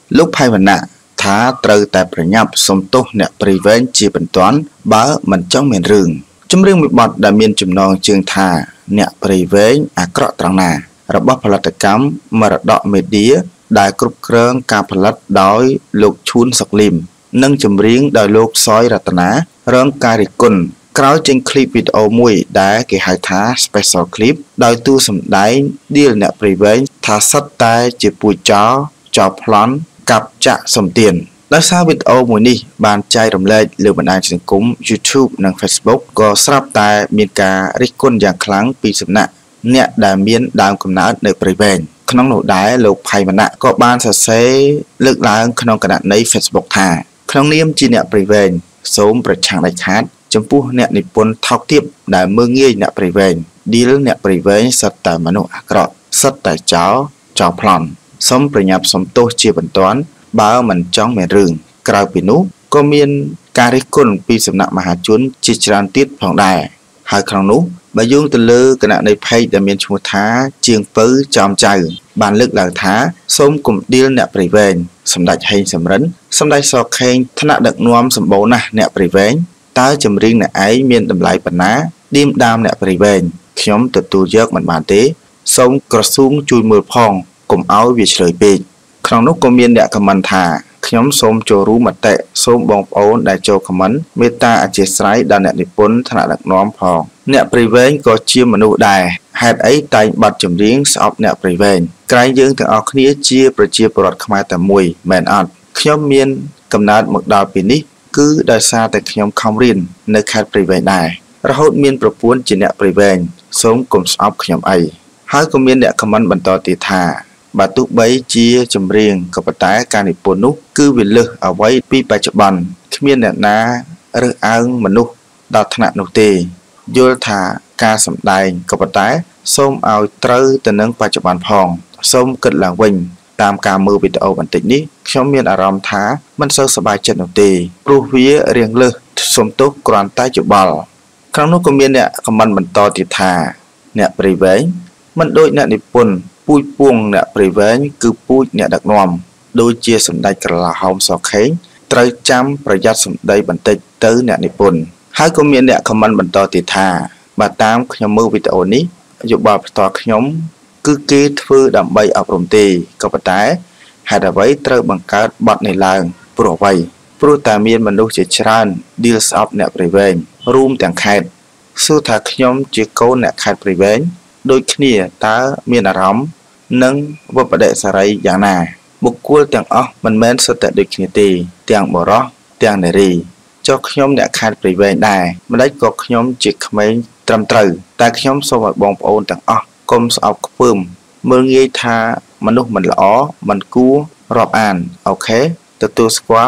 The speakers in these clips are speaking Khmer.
លោកផៃវណ្ណៈថាត្រូវតែប្រញាប់សុំទោសអ្នកព្រីវែងជាបន្ទាន់បើមិនចង់មានរឿងចម្រៀងមួយបទដែលមានចំណងជើងថាអ្នកព្រីវែងអាក្រក់ត្រង់ណារបស់ផលិតកម្មមរតកមេឌៀដែលគ្រប់គ្រងការផលិតដោយលោកឈួនសុកលីមនិងចម្រៀងដោយលោកសយរតនារងការរិះគន់ក្រោយចេញឃ្លីបវីដេអូមួយដែលគេហៅថា Special Clip ដោយតួសម្ដែងឌីលអ្នកព្រីវែងថាសិតតែជាពូជចោលប្លន់កាប់ចាក់សំទៀនដោយសារវីដេអូមួយនេះបានចែករំលែកលើបណ្ដាញសង្គម YouTube និង Facebook ក៏ស្រាប់តែមានការរិះគន់យ៉ាងខ្លាំងពីសំណាក់អ្នកដែលមានដើមកំណើតនៅព្រៃវែងក្នុងនោះដែរលោកផៃវណ្ណៈក៏បានសរសេរលើកឡើងក្នុងគណនី Facebook ថាក្នុងនាមជាអ្នកព្រៃវែងសូមប្រឆាំងដាច់ខាតចំពោះអ្នកនិពន្ធថោកទាបដែលមើលងាយអ្នកព្រៃវែងឌីលអ្នកព្រៃវែងសិតតែមនុស្សអាក្រក់សិតតែចោលប្លន់សូមប្រញាប់សុំទោសជាបន្ទាន់បើមិនចង់មានរឿងក្រៅពីនោះក៏មានការរិះគន់ពីសំណាក់មហាជនជាច្រើនទៀតផងដែរហើយក្នុងនោះបើយោងទៅលើគណនីផេកដែលមានឈ្មោះថាជាងពៅចំចៅបានលើកឡើងថាសូមគុំឌីលអ្នកព្រៃវែងសម្ដេចហេងសំរិនសម្ដេចសខេងថ្នាក់ដឹកនាំសម្បូរណាស់អ្នកព្រៃវែងតើចម្រៀងអ្នកឯងមានតម្លៃប៉ុណ្ណាឌីមដាមអ្នកព្រៃវែងខ្ញុំទទួលយកមិនបានទេសូមក្រសួងជួយមើលផងកុំឲ្យវាឆ្លើយពេកក្នុងនោះក៏មានអ្នកខមមិនថាខ្ញុំសូមចូលរួមមតិសូមបងប្អូនដែលចូលខមមិនមេត្តាអធិស្ឋានដល់អ្នកនិពន្ធថ្នាក់ដឹកនាំផងអ្នកព្រៃវែងក៏ជាមនុស្សដែរហេតុអីតែងបាត់ចម្រៀងស្អប់អ្នកព្រៃវែងក្រែងយើងទាំងអស់គ្នាជាប្រជាពលរដ្ឋខ្មែរតែមួយមែនអត់ខ្ញុំមានកំណើតមកដល់ពេលនេះគឺដោយសារតែខ្ញុំខំរៀននៅខេត្តព្រៃវែងដែររហូតមានប្រពន្ធជាអ្នកព្រៃវែងសូមកុំស្អប់ខ្ញុំអីហើយក៏មានអ្នកខមមិនបន្តទៀតថាបើទោះបីជាចម្រៀងក៏ប៉ុន្តែការនិពន្ធនោះគឺវាលើសអ្វីពីបច្ចុប្បន្នគ្មានអ្នកណារើសអើងមនុស្សដល់ថ្នាក់នោះទេយល់ថាការសម្ដែងក៏ប៉ុន្តែសូមឲ្យត្រូវទៅនឹងបច្ចុប្បន្នផងសូមគិតឡើងវិញតាមការមើលវីដេអូបន្តិចនេះខ្ញុំមានអារម្មណ៍ថាមិនសូវសប្បាយចិត្តនោះទេព្រោះវារៀងលើសសុំទោសគ្រាន់តែច្បល់ក្នុងនោះក៏មានអ្នកខមមិនបន្តទៀតថាអ្នកព្រៃវែងមិនដូចអ្នកនិពន្ធពូជពួងអ្នកព្រៃវែងគឺពូជអ្នកដឹកនាំដូចជាសម្ដេចក្រឡាហោមសខេងត្រូវចាំប្រយ័ត្នសម្ដីបន្តិចទៅអ្នកនិពន្ធហើយក៏មានអ្នកខមមិនបន្តទៀតថាបើតាមខ្ញុំមើលវីដេអូនេះយោបល់ផ្ទាល់ខ្ញុំគឺគេធ្វើដើម្បីអប់រំទេក៏ប៉ុន្តែហេតុអ្វីត្រូវបង្កើតបទនេះឡើងព្រោះអ្វីព្រោះតែមានមនុស្សជាច្រើនឌីលស្អប់អ្នកព្រៃវែងរួមទាំងខេត្តសួរថាខ្ញុំជាកូនអ្នកខេត្តព្រៃវែងដូចគ្នាតើមានអារម្មណ៍និងវបដិសារីយ៉ាងណាបុគ្គលទាំងអស់មិនមែនសុទ្ធតែដូចគ្នាទេទាំងបរោះទាំងនារីចុះខ្ញុំអ្នកខេត្តព្រៃវែងដែរម្ដេចក៏ខ្ញុំជាក្មេងត្រឹមត្រូវតែខ្ញុំសូមឲ្យបងប្អូនទាំងអស់កុំស្អប់ខ្ពើមមើលងាយថាមនុស្សមិនល្អមិនគួររាប់អានអូខេទទួលស្គាល់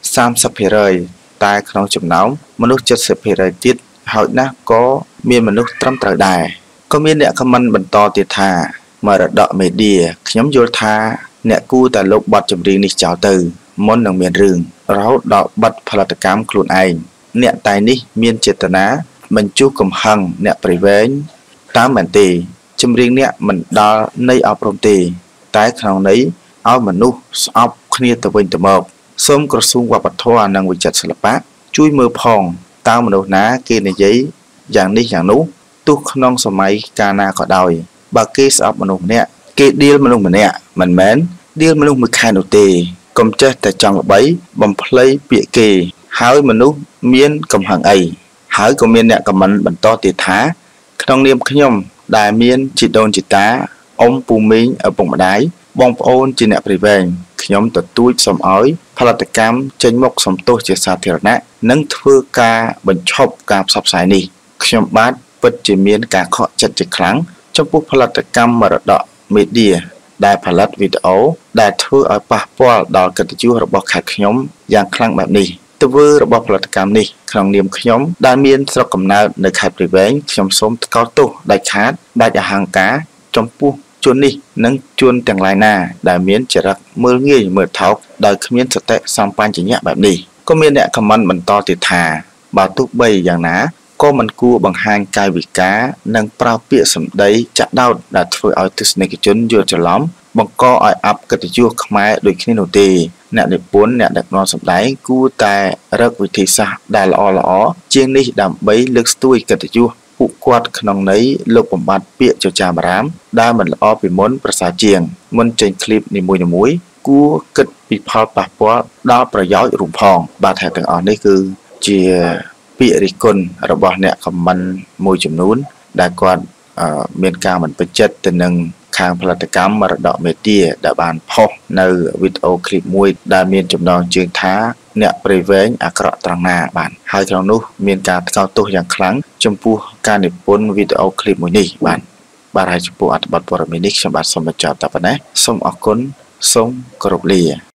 30% តែក្នុងចំណោមមនុស្ស 70% ទៀតហើយណាស់ក៏មានមនុស្សត្រឹមត្រូវដែរក៏មានអ្នកខមមិនបន្តទៀតថាមរតកមេឌៀខ្ញុំយល់ថាអ្នកគួរតែលុបបទចម្រៀងនេះចោលទៅមុននឹងមានរឿងរហូតដល់បិទផលិតកម្មខ្លួនឯងអ្នកតែនេះមានចេតនាបញ្ជុះកំហឹងអ្នកព្រៃវែងតាមមែនទេចម្រៀងអ្នកមិនដល់នៃអប់រំទេតែក្នុងន័យឲ្យមនុស្សស្អប់គ្នាទៅវិញទៅមកសូមក្រសួងវប្បធម៌និងវិចិត្រសិល្បៈជួយមើលផងតើមនុស្សណាគេនិយាយយ៉ាងនេះយ៉ាងនោះទោះក្នុងសម័យកាលណាក៏ដោយបើគេស្អប់មនុស្សម្នាក់គេឌីលមនុស្សម្នាក់មិនមែនឌីលមនុស្សមួយខែនោះទេកុំចេះតែចង់ល្បីបំភ្លៃពាក្យគេហើយមនុស្សមានកំហឹងអីហើយក៏មានអ្នកខមមិនបន្តទៀតថាក្នុងនាមខ្ញុំដែលមានជីដូនជីតាអ៊ំពូមីងឪពុកម្ដាយបងប្អូនជាអ្នកព្រៃវែងខ្ញុំទទូចសូមឲ្យផលិតកម្មចេញមកសំទោសជាសាធារណៈនិងធ្វើការបញ្ឈប់ការផ្សព្វផ្សាយនេះខ្ញុំបាទពិតជាមានការខកចិត្តជាខ្លាំងចំពោះផលិតកម្មមរតកមេឌៀដែលផលិតវីដេអូដែលធ្វើឲ្យប៉ះពាល់ដល់កិត្តិយសរបស់ខេត្តខ្ញុំយ៉ាងខ្លាំងបែបនេះទង្វើរបស់ផលិតកម្មនេះក្នុងនាមខ្ញុំដែលមានស្រុកកំណើតនៅខេត្តព្រៃវែងខ្ញុំសូមថ្កោលទោសដាច់ខាតដាច់អហង្ការចំពោះជននេះនិងជនទាំងឡាយណាដែលមានចរិតមើលងាយមើលថោកដោយគ្មានសតិសម្បញ្ញៈបែបនេះក៏មានអ្នកខមមិនបន្តទៀតថាបើទោះបីយ៉ាងណាក៏មិនគួរបង្ហាញកាយវិការនិងប្រើពាក្យសម្ដីចាក់ដោតដែលធ្វើឲ្យទស្សនិកជនយល់ច្រឡំបង្កឲ្យអាប់កិត្តិយសខ្មែរដូចគ្នានោះទេអ្នកនិពន្ធអ្នកដឹកនាំសម្ដែងគួរតែរកវិធីសាស្ត្រដែលល្អជាងនេះដើម្បីលើកស្ទួយកិត្តិយសពួកគាត់ក្នុងន័យលុបបំបាត់ពាក្យចចាមអារាមដែលមិនល្អពីមុនប្រសើរជាងមុនចេញឃ្លីបនីមួយៗគួរគិតពីផលប៉ះពាល់ដល់ប្រយោជន៍រួមផងបាទហើយទាំងអស់នេះគឺជាពាក្យរិះគន់របស់អ្នកខមមិនមួយចំនួនដែលគាត់មានការមិនពេញចិត្តទៅនឹងខាងផលិតកម្មមរតកមេឌៀដែលបានផុសនៅវីដេអូឃ្លីបមួយដែលមានចំណងជើងថាអ្នកព្រៃវែងអាក្រក់ត្រង់ណាបាទហើយក្នុងនោះមានការថ្កោលទោសយ៉ាងខ្លាំងចំពោះការនិពន្ធវីដេអូឃ្លីបមួយនេះបាទហើយចំពោះអត្ថបទព័ត៌មាននេះខ្ញុំបាទសូមបញ្ចប់តែប៉ុណ្ណេះសូមអរគុណសូមគោរពលា